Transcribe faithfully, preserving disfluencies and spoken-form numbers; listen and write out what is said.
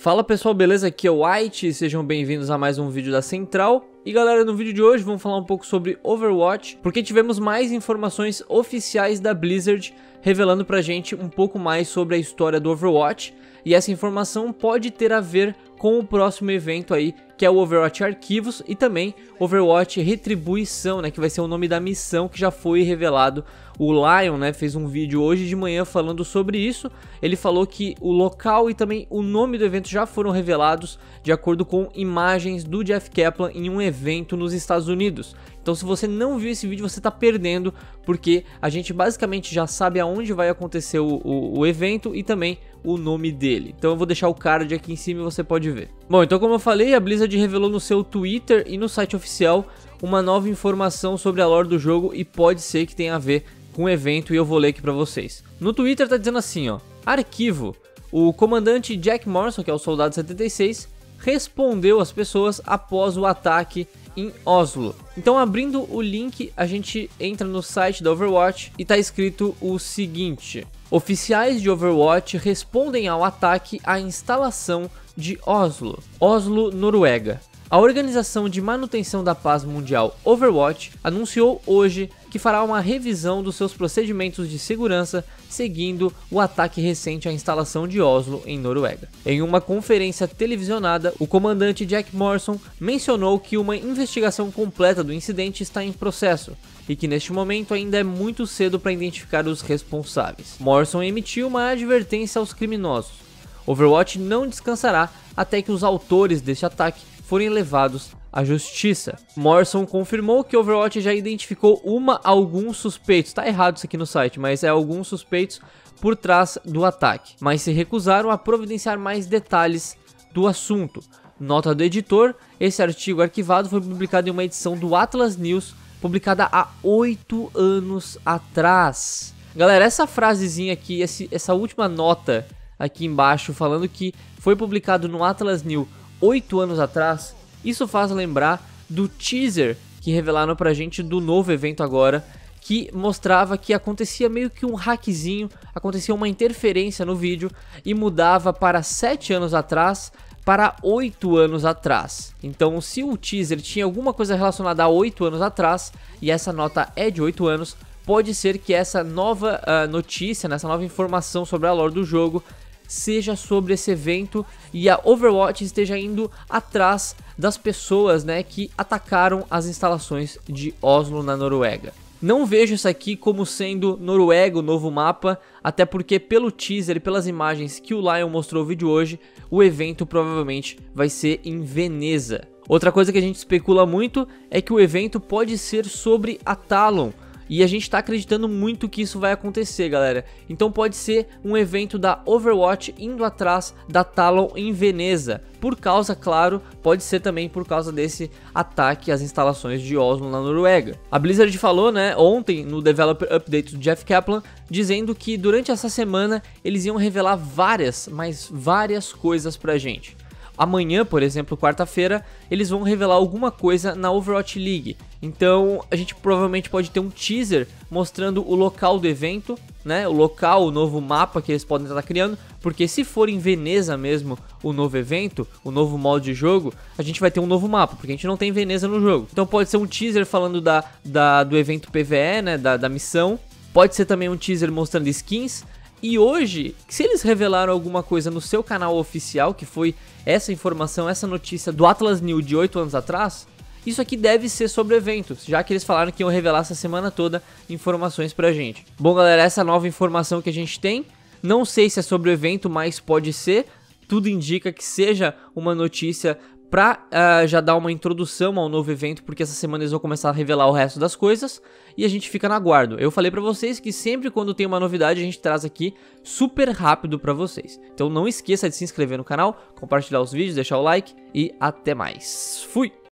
Fala pessoal, beleza? Aqui é o White, sejam bem-vindos a mais um vídeo da Central. E galera, no vídeo de hoje vamos falar um pouco sobre Overwatch, porque tivemos mais informações oficiais da Blizzard revelando pra gente um pouco mais sobre a história do Overwatch. E essa informação pode ter a ver com o próximo evento aí, que é o Overwatch Arquivos e também Overwatch Retribuição, né, que vai ser o nome da missão que já foi revelado. O Lion, né, fez um vídeo hoje de manhã falando sobre isso. Ele falou que o local e também o nome do evento já foram revelados de acordo com imagens do Jeff Kaplan em um evento nos Estados Unidos. Então se você não viu esse vídeo, você está perdendo, porque a gente basicamente já sabe aonde vai acontecer o, o, o evento e também o nome dele. Então eu vou deixar o card aqui em cima e você pode ver. Bom, então como eu falei, a Blizzard revelou no seu Twitter e no site oficial uma nova informação sobre a lore do jogo e pode ser que tenha a ver com o evento e eu vou ler aqui pra vocês. No Twitter tá dizendo assim, ó: Arquivo. O comandante Jack Morrison, que é o soldado setenta e seis, respondeu às pessoas após o ataque em Oslo. Então, abrindo o link, a gente entra no site da Overwatch e tá escrito o seguinte: oficiais de Overwatch respondem ao ataque à instalação de Oslo, Oslo, Noruega. A Organização de Manutenção da Paz Mundial Overwatch anunciou hoje que fará uma revisão dos seus procedimentos de segurança seguindo o ataque recente à instalação de Oslo, em Noruega. Em uma conferência televisionada, o comandante Jack Morrison mencionou que uma investigação completa do incidente está em processo e que neste momento ainda é muito cedo para identificar os responsáveis. Morrison emitiu uma advertência aos criminosos: Overwatch não descansará até que os autores deste ataque forem levados à justiça. Morrison confirmou que Overwatch já identificou uma alguns suspeitos, tá errado isso aqui no site, mas é alguns suspeitos por trás do ataque, mas se recusaram a providenciar mais detalhes do assunto. Nota do editor: esse artigo arquivado foi publicado em uma edição do Atlas News, publicada há oito anos atrás. Galera, essa frasezinha aqui, esse, essa última nota aqui embaixo, falando que foi publicado no Atlas News oito anos atrás, isso faz lembrar do teaser que revelaram pra gente do novo evento agora, que mostrava que acontecia meio que um hackzinho, acontecia uma interferência no vídeo e mudava para sete anos atrás para oito anos atrás. Então, se o teaser tinha alguma coisa relacionada a oito anos atrás e essa nota é de oito anos, pode ser que essa nova uh, notícia, essa nova informação sobre a lore do jogo seja sobre esse evento e a Overwatch esteja indo atrás das pessoas, né, que atacaram as instalações de Oslo, na Noruega. Não vejo isso aqui como sendo Noruega o novo mapa, até porque pelo teaser e pelas imagens que o Lion mostrou no vídeo hoje, o evento provavelmente vai ser em Veneza. Outra coisa que a gente especula muito é que o evento pode ser sobre a Talon. E a gente tá acreditando muito que isso vai acontecer, galera. Então pode ser um evento da Overwatch indo atrás da Talon em Veneza. Por causa, claro, pode ser também por causa desse ataque às instalações de Oslo, na Noruega. A Blizzard falou, né, ontem no Developer Update do Jeff Kaplan, dizendo que durante essa semana eles iam revelar várias, mas várias coisas pra gente. Amanhã, por exemplo, quarta-feira, eles vão revelar alguma coisa na Overwatch League. Então a gente provavelmente pode ter um teaser mostrando o local do evento, né? O local, o novo mapa que eles podem estar criando. Porque se for em Veneza mesmo o novo evento, o novo modo de jogo, a gente vai ter um novo mapa, porque a gente não tem Veneza no jogo. Então pode ser um teaser falando da, da, do evento P V E, né? Da, da missão. Pode ser também um teaser mostrando skins. E hoje, se eles revelaram alguma coisa no seu canal oficial, que foi essa informação, essa notícia do Atlas News de oito anos atrás, isso aqui deve ser sobre eventos, já que eles falaram que iam revelar essa semana toda informações pra gente. Bom, galera, essa nova informação que a gente tem, não sei se é sobre o evento, mas pode ser. Tudo indica que seja uma notícia pra uh, já dar uma introdução ao novo evento, porque essa semana eles vão começar a revelar o resto das coisas e a gente fica no aguardo. Eu falei pra vocês que sempre quando tem uma novidade a gente traz aqui super rápido pra vocês. Então não esqueça de se inscrever no canal, compartilhar os vídeos, deixar o like e até mais. Fui!